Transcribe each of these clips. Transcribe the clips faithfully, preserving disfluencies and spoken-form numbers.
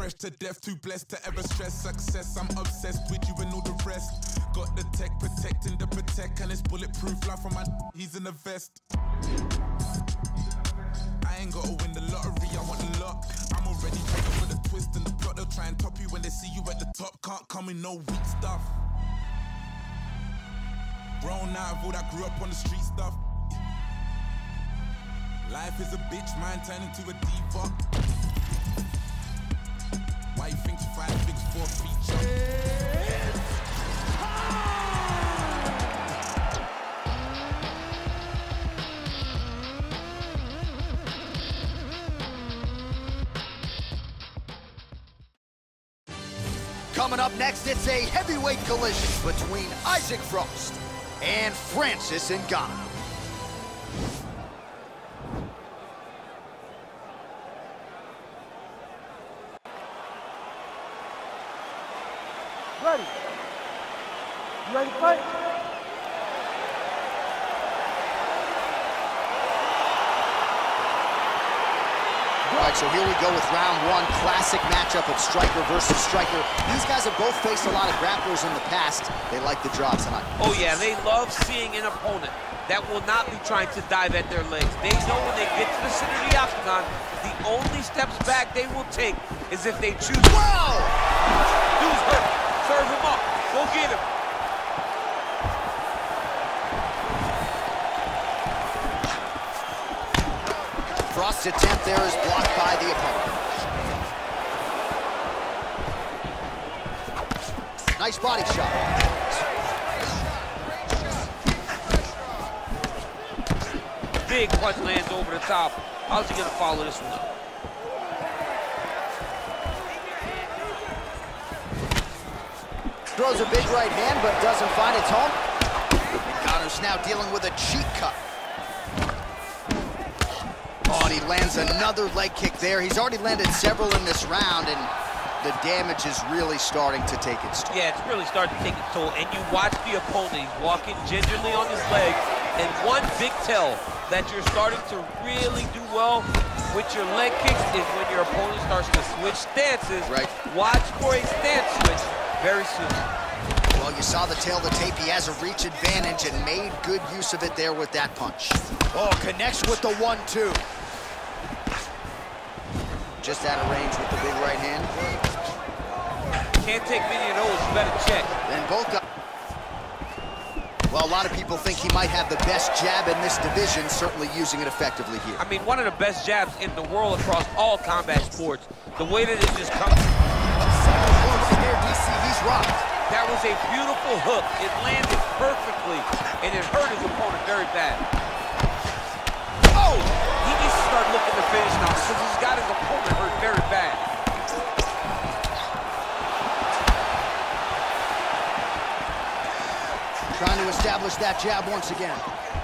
fresh to death, too blessed to ever stress success. I'm obsessed with you and all the rest. Got the tech protecting the protect, and it's bulletproof. Life from my he's in the vest. I ain't gotta win the lottery, I want the luck. I'm already ready for the twist and the plot. They'll try and top you when they see you at the top. Can't come in no weak stuff. Grown out of all that grew up on the street stuff. Life is a bitch, man, turn into a diva. Why you think you five things for a feature? Coming up next, it's a heavyweight collision between Isaac Frost and Francis Ngannou. Ready? You ready to fight? All right, so here we go with round one, classic matchup of striker versus striker. These guys have both faced a lot of grapplers in the past. They like the draw tonight. Oh yeah, they love seeing an opponent that will not be trying to dive at their legs. They know when they get to the center of the octagon, the only steps back they will take is if they choose. Wow! Dude's hurt. Serve him up. Go get him. Frost's attempt there is blocked by the opponent. Nice body shot. Big punch lands over the top. How's he gonna follow this one up? Throws a big right hand, but doesn't find its home. Ngannou's now dealing with a cheek cut. Oh, and he lands another leg kick there. He's already landed several in this round, and the damage is really starting to take its toll. Yeah, it's really starting to take its toll. And you watch the opponent, he's walking gingerly on his legs. And one big tell that you're starting to really do well with your leg kicks is when your opponent starts to switch stances. Right. Watch for a stance switch very soon. Well, you saw the tail of the tape. He has a reach advantage and made good use of it there with that punch. Oh, connects with the one two. Just out of range with the big right hand. Can't take many of those, you better check. Then both guys. Well, a lot of people think he might have the best jab in this division, certainly using it effectively here. I mean, one of the best jabs in the world across all combat sports. The way that it just comes. Right there, D C, he's rocked. That was a beautiful hook. It landed perfectly, and it hurt his opponent very bad. Oh! He needs to start looking to finish now because he's got his opponent hurt very bad. Trying to establish that jab once again.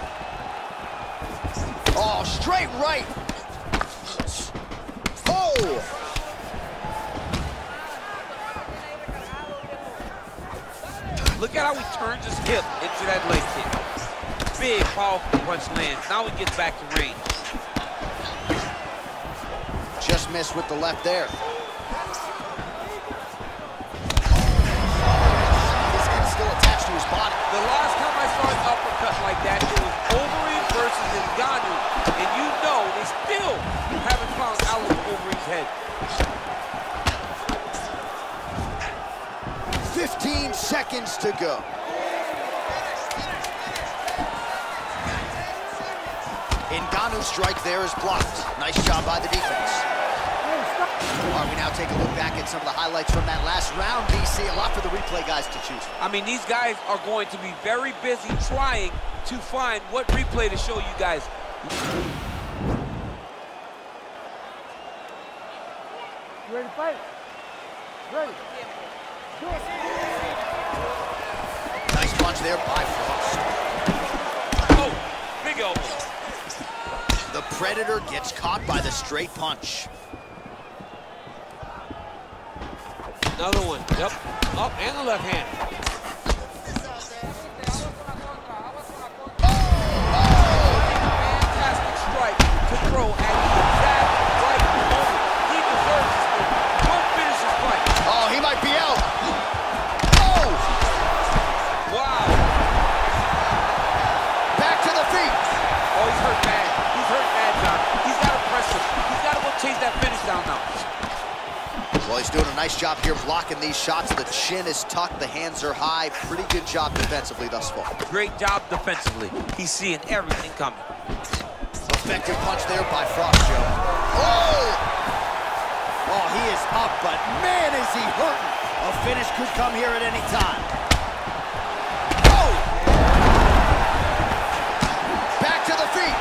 Oh, straight right. Oh! Look at how he turns his hip into that leg kick. Big, powerful punch lands. Now he gets back to range. Just missed with the left there. This guy's still attached to his body. The last time I saw an uppercut like that, it was Overeem versus Ngannou. And you know they still haven't found Alex Overeem's head. fifteen seconds to go. Ngannou's strike there is blocked. Nice job by the defense. All right, we now take a look back at some of the highlights from that last round, D C. A lot for the replay guys to choose from. I mean, these guys are going to be very busy trying to find what replay to show you guys. You ready to fight? Ready? Nice punch there by Frost. Oh, big elbow. The Predator gets caught by the straight punch. Another one. Yep. Up and the left hand. Oh! Oh! Fantastic strike to throw at the exact right moment. He deserves this one. Don't finish knockdown now. Well, he's doing a nice job here blocking these shots. The chin is tucked, the hands are high. Pretty good job defensively thus far. Great job defensively. He's seeing everything coming. Effective punch there by Frost, Joe. Oh! Oh, he is up, but man, is he hurting. A finish could come here at any time. Oh! Back to the feet.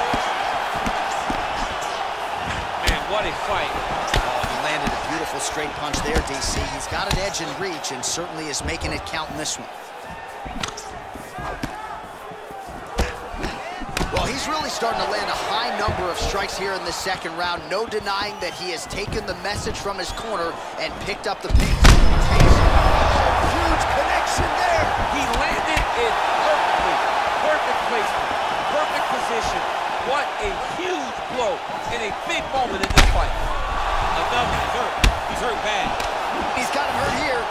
Man, what a fight. Oh, he landed a beautiful straight punch there, D C. He's got an edge in reach and certainly is making it count in this one. Well, he's really starting to land a high number of strikes here in the second round. No denying that he has taken the message from his corner and picked up the pace. Huge connection there. He landed it perfectly. Perfect placement. Perfect position. What a huge blow in a big moment in this fight. Another, he's hurt. He's hurt bad. He's got him hurt here.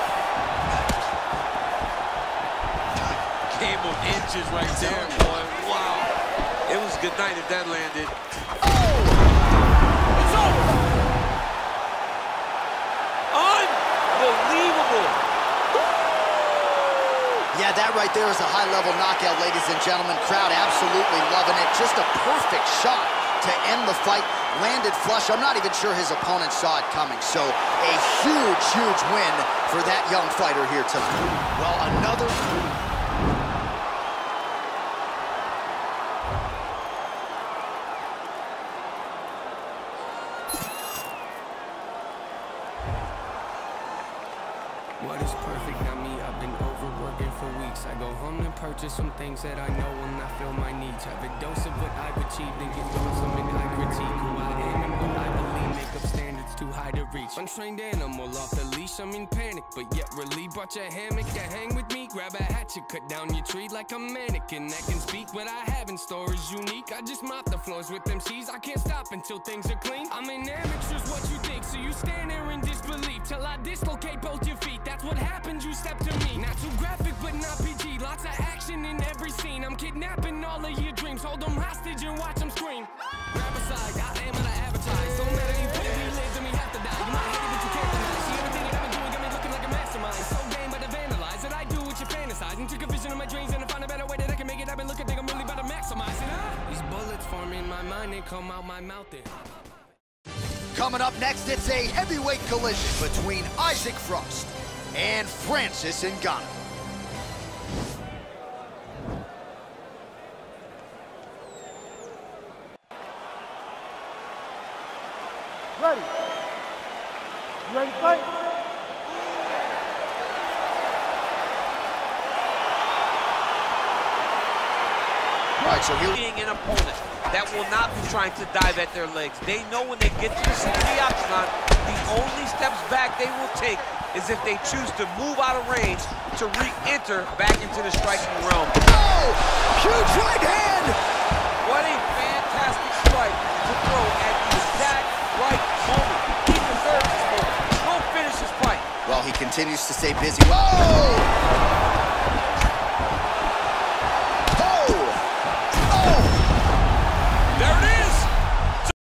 Game of inches right there, boy. Wow. It was good night if that landed. Oh! It's over! Unbelievable! Yeah, that right there is a high-level knockout, ladies and gentlemen. Crowd absolutely loving it. Just a perfect shot to end the fight. Landed flush. I'm not even sure his opponent saw it coming. So a huge, huge win for that young fighter here tonight. Well, another... What is perfect, not me, I've been overworking for weeks. I go home and purchase some things that I know will not fill my needs. Have a dose of what I've achieved and get some and I critique who I am and what I believe. Make up standards too high to reach. Untrained animal off the leash, I'm in panic, but yet relieved. Brought your hammock to hang with me, grab a hatchet, cut down your tree like a mannequin that can speak. What I have in store is unique. I just mop the floors with them C's. I can't stop until things are clean. I'm an amateur's what you think, so you stand there in disbelief till I dislocate both your feet. That's what happens, you step to me. Not too graphic, but not P G. Lots of action in every scene. I'm kidnapping all of your dreams. Hold them hostage and watch them scream. Grab a side, I am what I advertise. So matter you put it, we live, then we have to die. You might hate it, but you can't deny. See everything that I've been doing got me looking like a mastermind. So game, but I vandalize it. I do what you fantasize. And took a vision of my dreams and I find a better way that I can make it happen. Look, I think I'm really about to maximize it. These bullets form in my mind, they come out my mouth there. Coming up next, it's a heavyweight collision between Isaac Frost and Francis Ngannou. Ready. You ready to fight? All right, so here... Being an opponent that will not be trying to dive at their legs. They know when they get to the center of the octagon, the only steps back they will take is if they choose to move out of range to re-enter back into the striking realm. Oh! Huge right hand! What a fantastic strike to throw at the exact right moment. He deserves this moment. Go finish this fight. Well, he continues to stay busy. Whoa!